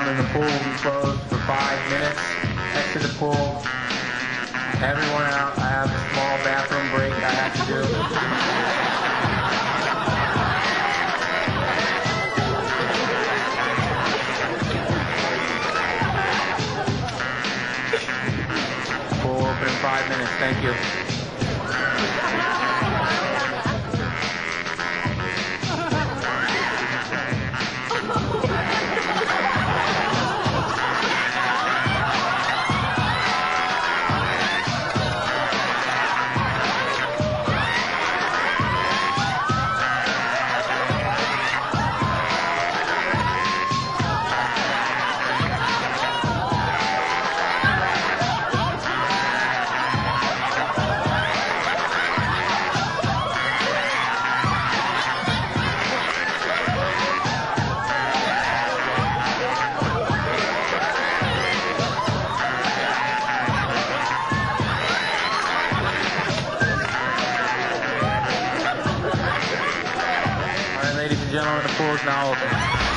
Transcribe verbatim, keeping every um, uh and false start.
gentlemen, the pool will be closed for five minutes. Exit the pool. Everyone out. I have a small bathroom break I have to do. Pool open in five minutes. Thank you. Ladies and gentlemen, the pool is now open.